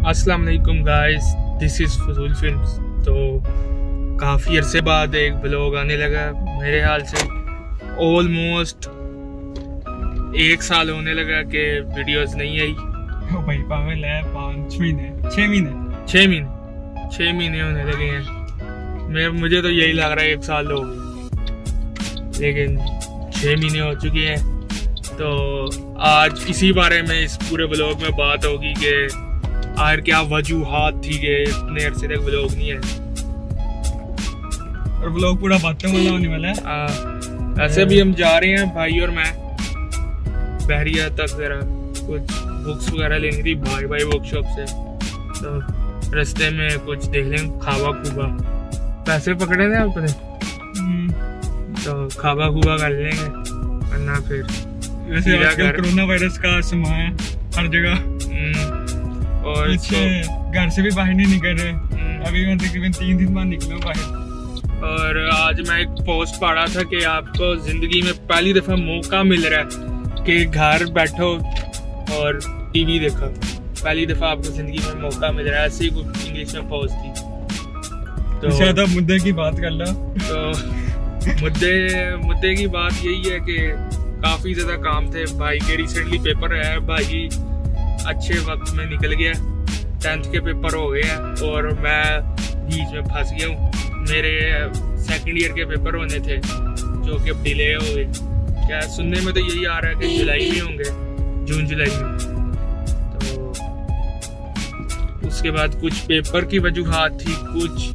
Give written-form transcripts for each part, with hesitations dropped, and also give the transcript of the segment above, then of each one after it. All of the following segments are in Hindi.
अस्सलाम वालेकुम guys, this is Fazool Films. तो काफ़ी अरसे बाद एक ब्लॉग आने लगा। मेरे ख्याल से ऑलमोस्ट 1 साल होने लगा कि वीडियोस नहीं आई। भाई पागल है, 6 महीने होने लगे हैं। मुझे तो यही लग रहा है 1 साल हो गए, लेकिन 6 महीने हो चुके हैं। तो आज इसी बारे में इस पूरे ब्लॉग में बात होगी कि आखिर क्या वजूहात थी कि इतने अरसे तक ब्लॉग नहीं है। और ब्लॉग पूरा बातों वाला होने वाला है। ऐसे भी हम जा रहे हैं भाई और मैं बहरिया तक, जरा कुछ बुक्स वगैरह लेनी थी भाई वर्कशॉप से। तो रास्ते में कुछ देख लेंगे, खावा खूबा पैसे पकड़े थे आपने, तो खावा खूबा कर लेंगे, वरना फिर वैसे आजकल कोरोना वायरस का समय है हर जगह, और घर से भी बाहर नहीं निकल रहे। अभी मैं तकरीबन 3 दिन बाद निकला बाहर। और आज मैं एक पोस्ट पढ़ा था कि आपको जिंदगी में पहली दफा मौका मिल रहा है कि घर बैठो और टीवी देखो। पहली दफा आपको जिंदगी में मौका मिल रहा है, ऐसे ही कुछ इंग्लिश में पोस्ट थी। तो ज्यादा मुद्दे की बात कर लो। तो मुद्दे की बात यही है कि काफी ज्यादा काम थे भाई के। रिसेंटली पेपर है, भाई अच्छे वक्त में निकल गया, 10th के पेपर हो गए हैं और मैं बीच में फंस गया हूँ। मेरे 2nd ईयर के पेपर होने थे जो कि अब डिले हो गए। क्या सुनने में तो यही आ रहा है कि जुलाई में होंगे, जून जुलाई में। तो उसके बाद कुछ पेपर की वजूहात थी, कुछ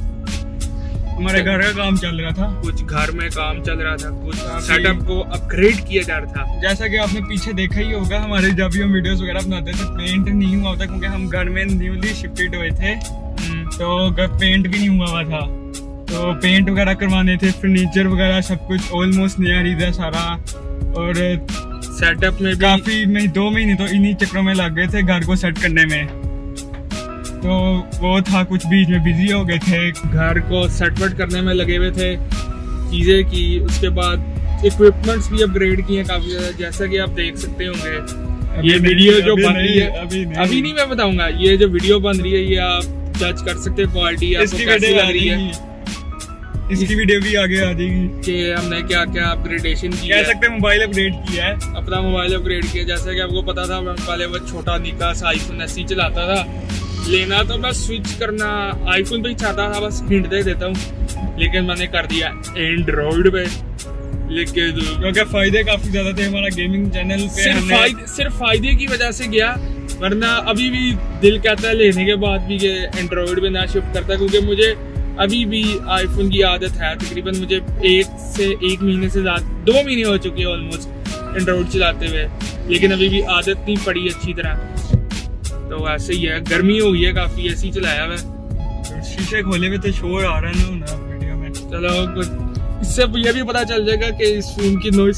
हमारे घर का काम चल रहा था, कुछ घर में काम चल रहा था, कुछ सेटअप को अपग्रेड किया जा रहा था। जैसा कि आपने पीछे देखा ही होगा, हमारे जब भी हम वीडियोस वगैरह बनाते थे पेंट नहीं हुआ था, क्योंकि हम घर में न्यूली शिफ्टेड हुए थे। तो पेंट भी नहीं हुआ था, तो पेंट वगैरह करवाने थे, फर्नीचर वगैरह सब कुछ ऑलमोस्ट नया खरीदा सारा। और सेटअप में काफी 2 महीने तो इन्हीं चक्रों में लग गए थे घर को सेट करने में। तो वो था, कुछ बीच में बिजी हो गए थे, घर को सेटवर्ट करने में लगे हुए थे, चीजें की। उसके बाद इक्विपमेंट्स भी अपग्रेड किए काफी ज्यादा, जैसा कि आप देख सकते होंगे। ये वीडियो जो बन रही है अभी नहीं मैं बताऊंगा, ये जो वीडियो बन रही है ये आप जज कर सकते हैं क्वालिटी आपको कैसी लग रही है। इसकी वीडियो भी आगे आ जाएगी कि हमने क्या क्या अपग्रेडेशन किया, कह सकते हैं मोबाइल अपग्रेड किया है, अपना मोबाइल अपग्रेड किया। जैसा कि आपको पता था मैं पहले वो छोटा निक्का सा iPhone SE चलाता था। लेना तो मैं स्विच करना आईफोन पे ही चाहता था, बस हिंट दे देता हूँ, लेकिन मैंने कर दिया एंड्रॉइड पे। लेकिन क्योंकि फायदे काफी ज्यादा थे, हमारा गेमिंग चैनल पे सिर्फ फायदे की वजह से गया, वरना अभी भी दिल कहता है लेने के बाद भी कि एंड्रॉइड पे ना शिफ्ट करता, क्योंकि मुझे अभी भी आईफोन की आदत है। तकरीबन मुझे 1 महीने से ज्यादा 2 महीने हो चुके हैं ऑलमोस्ट एंड्रॉइड चलाते हुए, लेकिन अभी भी आदत नहीं पड़ी अच्छी तरह। तो ऐसे ही है, गर्मी हो गई है काफी, ऐसे ही चलाया हुआ है। शीशे खोले में तो शोर आ रहा है ना वीडियो में। चलो इससे ये भी पता चल जाएगा कि इस फोन की नॉइस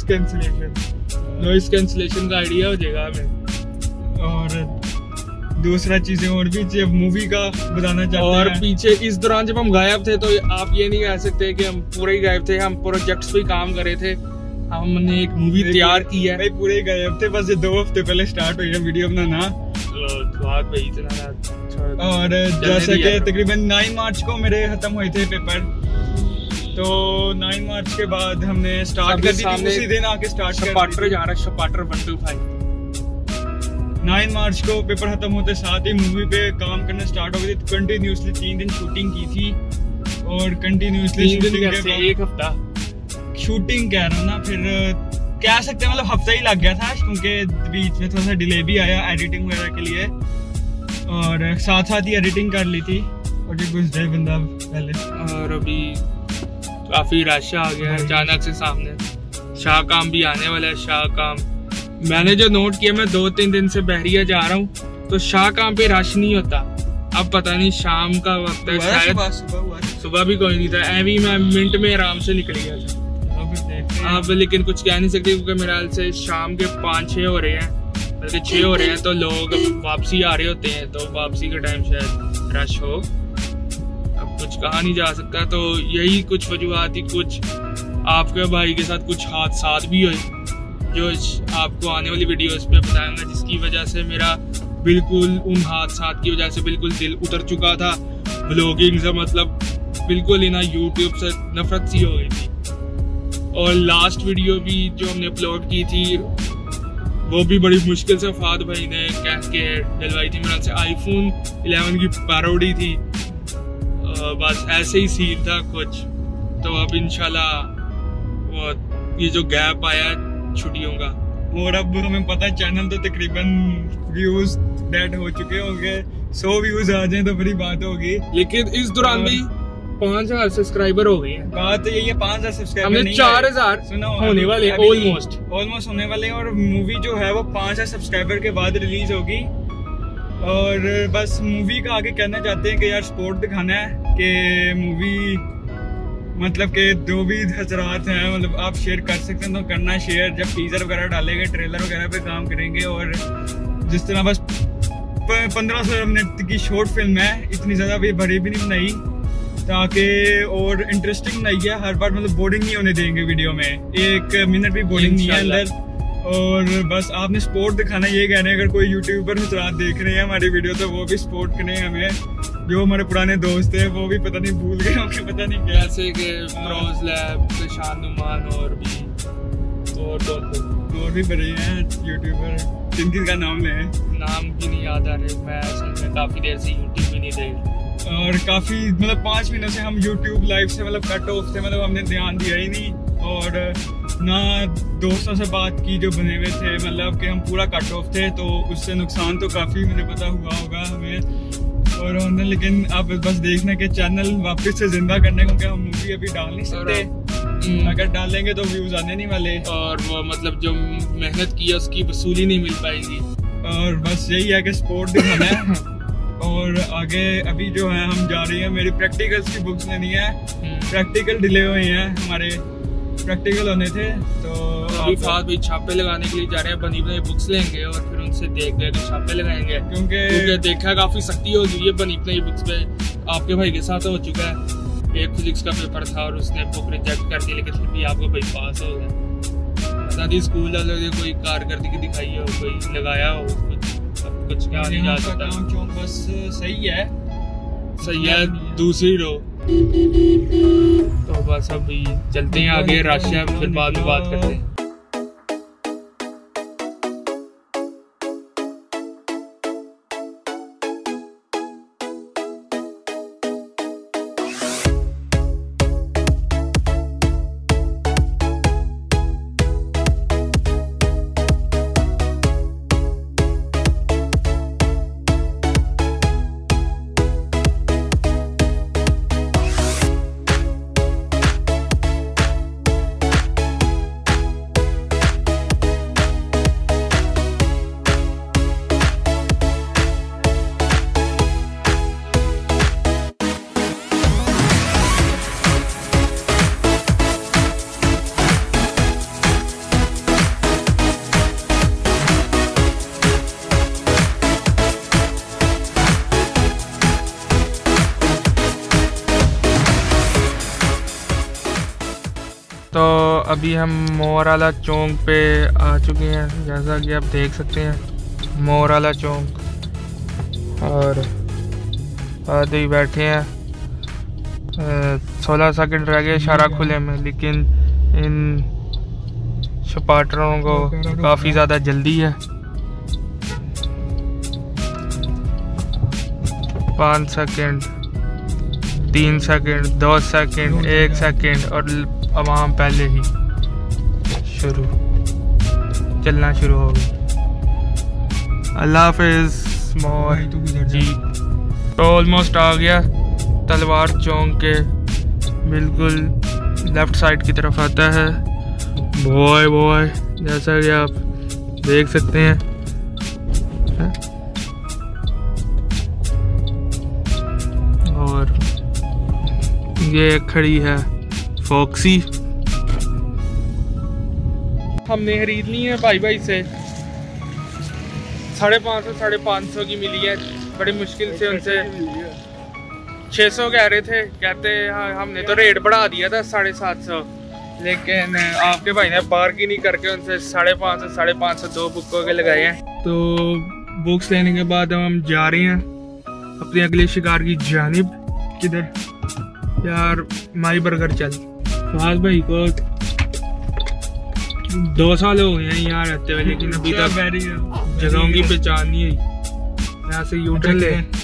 कैंसिलेशन का आइडिया हो जाएगा हमें। और दूसरा चीजें और भी मूवी का बताना चाहते हैं। और पीछे इस दौरान जब हम गायब थे, तो आप ये नहीं कह सकते कि हम पूरे ही गायब थे। हम प्रोजेक्ट्स पे काम कर रहे थे, हमने एक मूवी तैयार की है। नहीं पूरे ही गायब थे, बस ये 2 हफ्ते पहले स्टार्ट हुई है वीडियो बनाना। और जैसे कि तकरीबन 9 मार्च को मेरे खत्म हुए थे पेपर, तो 9 मार्च के बाद हमने स्टार्ट कर दी थी, उसी दिन आके स्टार्ट शपाटर जा रहा है, शपाटर 125। 9 मार्च को पेपर खत्म होते साथ ही मूवी पे काम करना स्टार्ट हो गई थी। कंटिन्यूसली 3 दिन शूटिंग की थी, और कंटिन्यूसली एक हफ्ता शूटिंग कह रहा हूँ ना, फिर कह सकते हैं मतलब हफ्ता ही लग गया था, क्योंकि बीच में थोड़ा सा डिले भी आया एडिटिंग वगैरह के लिए, और साथ ही एडिटिंग कर ली थी। और ये घुस जाए बंदा पहले, और अभी काफी रश आ गया है अचानक से सामने। शाह काम भी आने वाला है। शाह काम मैंने जो नोट किया, मैं 2-3 दिन से बहरिया जा रहा हूँ, तो शाह काम पे रश नहीं होता। अब पता नहीं शाम का वक्त है, शायद सुबह भी कोई नहीं था। ऐवी मैं मिनट में आराम से निकल गया था। अब लेकिन कुछ कह नहीं सकते, क्योंकि मेरे ख्याल से शाम के 5-6 हो रहे हैं, बल्कि 6 हो रहे हैं, तो लोग वापसी आ रहे होते हैं, तो वापसी का टाइम शायद रश हो। अब कुछ कहा नहीं जा सकता। तो यही कुछ वजूहात थी। कुछ आपके भाई के साथ कुछ हादसात भी हुए, जो आपको आने वाली वीडियोस पे बताऊंगा, जिसकी वजह से मेरा बिल्कुल उन हादसात की वजह से बिल्कुल दिल उतर चुका था। ब्लॉगिंग से मतलब बिल्कुल ही ना यूट्यूब से नफरत सी हो गई थी। और लास्ट वीडियो भी जो हमने अपलोड की थी वो भी बड़ी मुश्किल से फाद भाई ने कह के डलवाई थी मेरे से। आईफोन 11 की पैरोडी थी, बस ऐसे ही सीन था कुछ। तो अब इंशाल्लाह वो ये जो गैप आया छुट्टियों का, और अब हमें पता है चैनल तो तकरीबन व्यूज डेड हो चुके होंगे। 100 व्यूज आ जाए तो बड़ी बात होगी। लेकिन इस दौरान भी 5000 सब्सक्राइबर हो गए हैं। बात यही है 5000 सब्सक्राइबर हमने 4000 होने वाले ऑलमोस्ट होने वाले हैं। और मूवी जो है वो 5000 सब्सक्राइबर के बाद रिलीज होगी। और बस मूवी का आगे कहना चाहते हैं कि यार सपोर्ट दिखाना है कि मूवी मतलब कि जो भी हजरात हैं मतलब आप शेयर कर सकते हैं तो करना शेयर। जब टीजर वगैरह डालेंगे, ट्रेलर वगैरह पे काम करेंगे। और जिस तरह बस 1500 मिनट की शॉर्ट फिल्म है, इतनी ज़्यादा भी बड़ी भी नहीं बनाई ताकि और इंटरेस्टिंग बनाई है। हर बार मतलब बोरिंग नहीं होने देंगे वीडियो में, 1 मिनट भी बोरिंग नहीं है अंदर। और बस आपने सपोर्ट दिखाना, ये कह रहे हैं अगर कोई यूट्यूबर हजरात देख रहे हैं हमारी वीडियो तो वो भी सपोर्ट करें हमें। जो हमारे पुराने दोस्त हैं वो भी पता नहीं भूल गए होंगे, पता नहीं क्या, जैसे कि ब्रोज लैब, शान नुमान और भी बड़े हैं यूट्यूबर जिनकी का नाम लें, नाम भी नहीं याद आ रहे। मैं असल में काफ़ी देर से यूट्यूब भी नहीं देख, और काफ़ी मतलब 5 महीनों से हम यूट्यूब लाइव से मतलब कट ऑफ थे, मतलब हमने ध्यान दिया ही नहीं। और ना दोस्तों से बात की जो बने हुए थे, मतलब कि हम पूरा कट ऑफ थे, तो उससे नुकसान तो काफ़ी मुझे पता हुआ होगा हमें। और हमने लेकिन अब बस देखना कि चैनल वापस से जिंदा करने, क्योंकि हम मूवी अभी डाल नहीं सकते। अगर डालेंगे तो व्यूज आने नहीं वाले, और वो मतलब जो मेहनत की है उसकी वसूली नहीं मिल पाएगी। और बस यही है कि सपोर्ट दिखाना है। और आगे अभी जो है हम जा रही है, मेरी प्रैक्टिकल्स की बुक्स लेनी है। प्रैक्टिकल डिले हुए हैं, हमारे प्रैक्टिकल होने थे, तो अभी फाद भाई छापे लगाने के लिए जा रहे हैं। बनी बनाई बुक्स लेंगे और फिर उनसे देख देख के छापे लगाएंगे, क्योंकि देखा काफी सख्ती हो गई है बनी बनाई बुक्स पे। आपके भाई के साथ हो चुका है, एक फिजिक्स का पेपर था और उसने बुक रिजेक्ट कर दी, लेकिन फिर भी आपका भाई पास हो गया। पता नहीं स्कूल वालों ने कोई कारकर्दगी दिखाई हो, कोई लगाया हो कुछ क्या नहीं जा सकता। बस सही है दूसरी रो। तो बस अभी चलते हैं आगे, रश है, फिर बाद में बात करते हैं। तो अभी हम मोराला चौक पे आ चुके हैं, जैसा कि आप देख सकते हैं मोराला चौक। और आधे ही बैठे हैं, 16 सेकंड रह गए इशारा खुले में, लेकिन इन सपाटरों को काफ़ी ज़्यादा जल्दी है। 5 सेकंड, 3 सेकंड, 2 सेकंड, 1 सेकंड, और आवाम पहले ही चलना शुरू हो गई। अल्लाह हाफिज़ जी। तो ऑलमोस्ट आ गया, तलवार चौक के बिल्कुल लेफ्ट साइड की तरफ आता है। बॉय जैसा कि आप देख सकते हैं, और ये खड़ी है फॉक्सी। हमने खरीद ली है भाई से 550 की मिली है, बड़ी मुश्किल से उनसे 600 कह रहे थे, कहते हाँ हमने तो रेट बढ़ा दिया था 750, लेकिन आपके भाई ने बार्गेनिंग करके उनसे 550 2 बुकों के लगाए हैं। तो बुक्स लेने के बाद हम जा रहे हैं अपने अगले शिकार की जानिब। किधर यार माई बर्गर चल। फहद भाई को 2 साल हो गए हैं यहाँ रहते हुए, लेकिन अभी तक जगहों की पहचान नहीं हुई। यहाँ से यूटर्न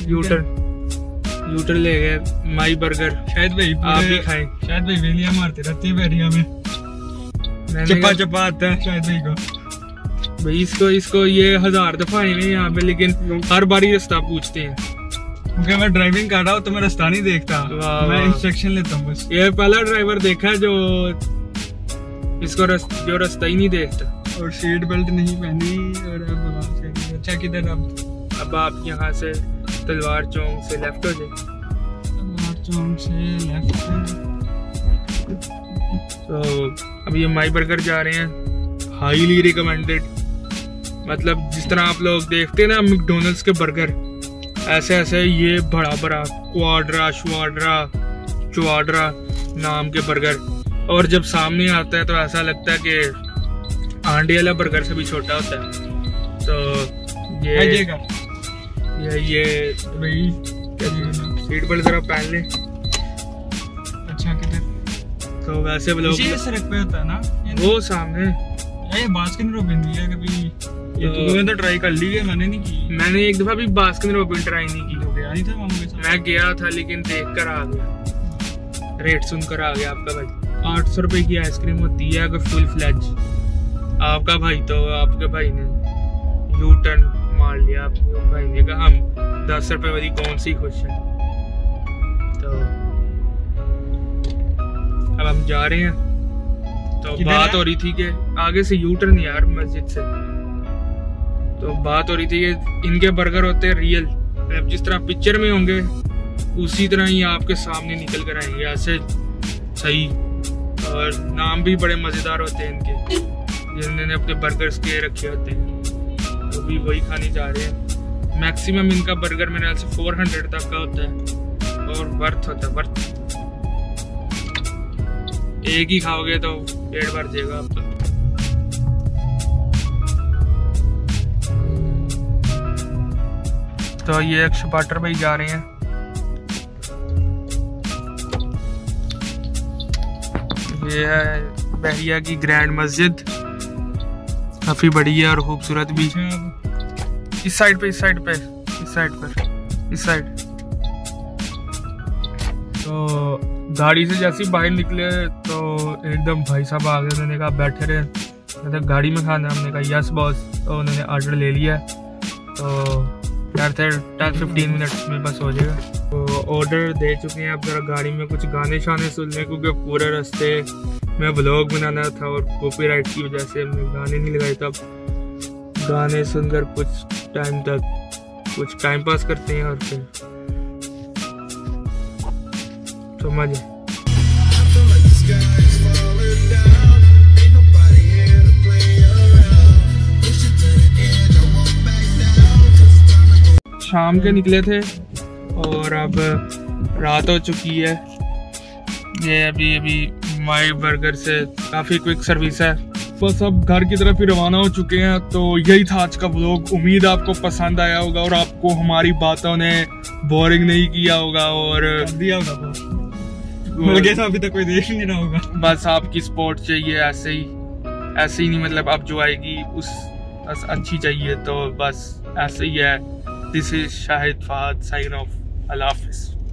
ले गए माई बर्गर। शायद भाई आप भी खाएं। शायद भाई वेलियां मारते रहती है बैरिया में, चप्पा चप्पा आता है शायद भाई को। भाई इसको ये 1000 दफा आए हैं यहाँ पे, लेकिन हर बारी रास्ता पूछते हैं। क्योंकि मैं ड्राइविंग कर रहा हूँ तो मैं रास्ता नहीं देखता, मैं इंस्ट्रक्शन लेता हूँ बस। ये पहला ड्राइवर देखा है जो इसको जो रास्ता ही नहीं देखता। और सीट बेल्ट नहीं पहनी। और अब अच्छा किधर अब आप यहाँ से तलवार चौक से लेफ्ट हो जाए। तलवार चौक से लेफ्ट। तो अब ये माई बर्गर जा रहे हैं, हाईली रिकमेंडेड। मतलब जिस तरह आप लोग देखते हैं ना मैकडॉनल्ड्स के बर्गर, ऐसे ऐसे ये बड़ा बड़ा क्वाड्रा चुआड्रा नाम के बर्गर। और जब सामने आता है तो ऐसा लगता है कि आंडे वाला बर्गर से भी छोटा होता है। तो ये भाई सीट बेल्ट जरा पहन ले। अच्छा किधर? तो वैसे लोग इसी सड़क पे होता है ना वो सामने। ये बास्किन रॉबिन भी है कभी? ये तूने तो ट्राई कर ली है, मैंने नहीं की। मैंने एक दफा भी बास्किन रॉबिन ट्राई नहीं की। हो गया नहीं था मामू के साथ? मैं गया था लेकिन देख कर आ गया, रेट सुनकर आ गया। आपका भाई 800 रुपए की आइसक्रीम होती है अगर फुल फ्लेज। आपका भाई तो आपके भाई ने यू टर्न मार लिया। आपके भाई ने कहा हम 10 रुपए वाली कौन सी खुश है। तो अब हम जा रहे हैं। तो बात हो रही थी कि आगे से यू टर्न यार मस्जिद से। तो बात हो रही थी कि इनके बर्गर होते हैं रियल, जिस तरह पिक्चर में होंगे उसी तरह ही आपके सामने निकल कर आएंगे ऐसे सही। और नाम भी बड़े मज़ेदार होते हैं इनके, जिन्होंने अपने बर्गर्स के रखे होते हैं। तो भी वही खाने जा रहे हैं। मैक्सिमम इनका बर्गर मेरे ख्याल से 400 तक का होता है और वर्थ होता है, वर्थ। एक ही खाओगे तो पेट भर जाएगा आपका। तो ये एक शपाटर भाई जा रहे हैं। ये है बहरिया की ग्रैंड मस्जिद, काफी बड़ी है और खूबसूरत भी। इस साइड तो गाड़ी से जैसे ही बाहर निकले तो एकदम भाई साहब आ गए। उन्होंने कहा बैठे रहे, मतलब गाड़ी में खाना। हमने कहा यस बॉस। तो उन्होंने ऑर्डर ले लिया। तो यार 10-15 मिनट में बस हो जाएगा। तो ऑर्डर दे चुके हैं। अब जरा गाड़ी में कुछ गाने शाने सुनने, क्योंकि पूरे रास्ते में व्लॉग बनाना था और कॉपीराइट की वजह से हमने गाने नहीं लगाए। तब गाने सुनकर कुछ टाइम पास करते हैं और फिर तो मजे। शाम के निकले थे और अब रात हो चुकी है। ये अभी माई बर्गर से काफ़ी क्विक सर्विस है। बस अब घर की तरफ ही रवाना हो चुके हैं। तो यही था आज का व्लॉग। उम्मीद आपको पसंद आया होगा और आपको हमारी बातों ने बोरिंग नहीं किया होगा और दिया होगा। अभी तक कोई देख नहीं रहा होगा। बस आपकी सपोर्ट चाहिए, ऐसे ही नहीं, मतलब अब जो आएगी उस बस अच्छी चाहिए। तो बस ऐसे ही है। This is Shahid Fahad sign off. अल्लाह हाफिज़।